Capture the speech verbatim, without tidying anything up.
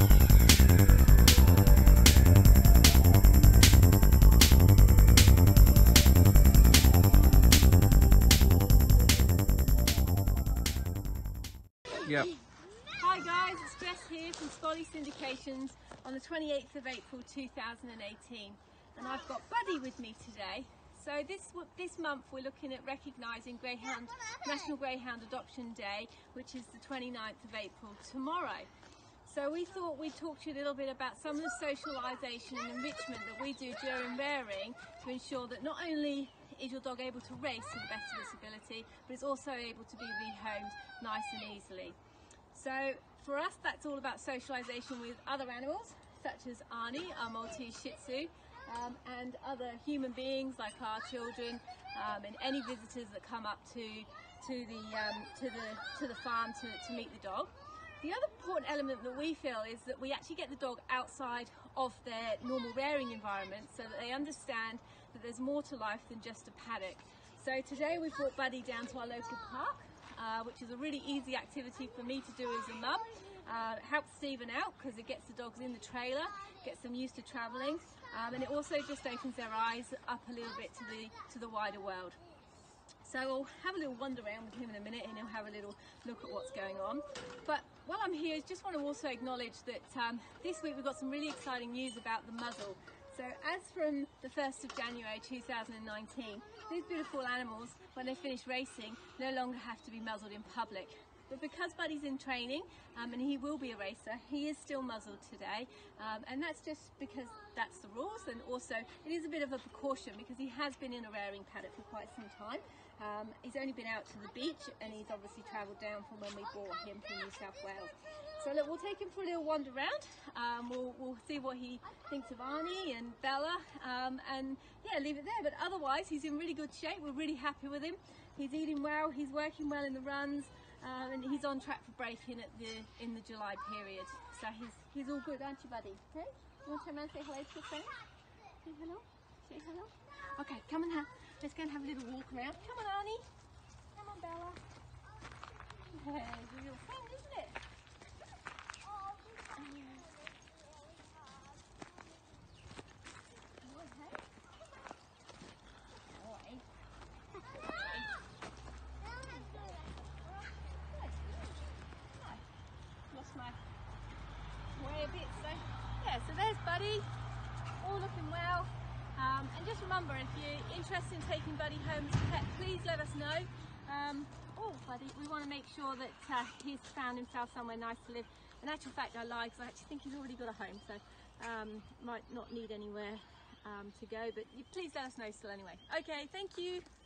Yep. Hi guys, it's Jess here from Spolly Syndications on the twenty-eighth of April two thousand eighteen, and I've got Buddy with me today. So this this month we're looking at recognising Greyhound National Greyhound Adoption Day, which is the twenty-ninth of April tomorrow. So we thought we'd talk to you a little bit about some of the socialisation and enrichment that we do during rearing to ensure that not only is your dog able to race to the best of its ability, but it's also able to be rehomed nice and easily. So for us, that's all about socialisation with other animals, such as Arnie, our Maltese Shih Tzu, um, and other human beings like our children, um, and any visitors that come up to to the um, to the to the farm to, to meet the dog. The other important element that we feel is that we actually get the dog outside of their normal rearing environment so that they understand that there's more to life than just a paddock. So today we've brought Buddy down to our local park, uh, which is a really easy activity for me to do as a mum. Uh, it helps Stephen out because it gets the dogs in the trailer, gets them used to travelling, um, and it also just opens their eyes up a little bit to the, to the wider world. So we'll have a little wander around with him in a minute and he'll have a little look at what's going on. But while I'm here, I just want to also acknowledge that um, this week we've got some really exciting news about the muzzle. So as from the first of January two thousand nineteen, these beautiful animals, when they finish racing, no longer have to be muzzled in public. But because Buddy's in training, um, and he will be a racer, he is still muzzled today, um, and that's just because that's the rules, and also it is a bit of a precaution because he has been in a rearing paddock for quite some time. Um, he's only been out to the beach, and he's obviously travelled down from when we brought him from New South Wales. So look, we'll take him for a little wander around. Um, we'll, we'll see what he thinks of Arnie and Bella, um, and yeah, leave it there. But otherwise, he's in really good shape. We're really happy with him. He's eating well. He's working well in the runs. Um, and he's on track for breaking at the in the July period, so he's he's all good, aren't you, Buddy? Okay, you want to turn around and say hello to your friend? Say hello. Say hello. Okay, come on, now. Let's go and have a little walk around. Come on, Arnie. Come on, Bella. Yeah, it's a little friend, isn't it? Way a bit, so yeah, so there's Buddy, all looking well, um, and just remember, if you're interested in taking Buddy home as a pet, please let us know. Um, oh Buddy, we want to make sure that uh, he's found himself somewhere nice to live. In actual fact, I lied, because I actually think he's already got a home, so um, might not need anywhere um, to go, but you, please let us know still anyway. Okay, thank you.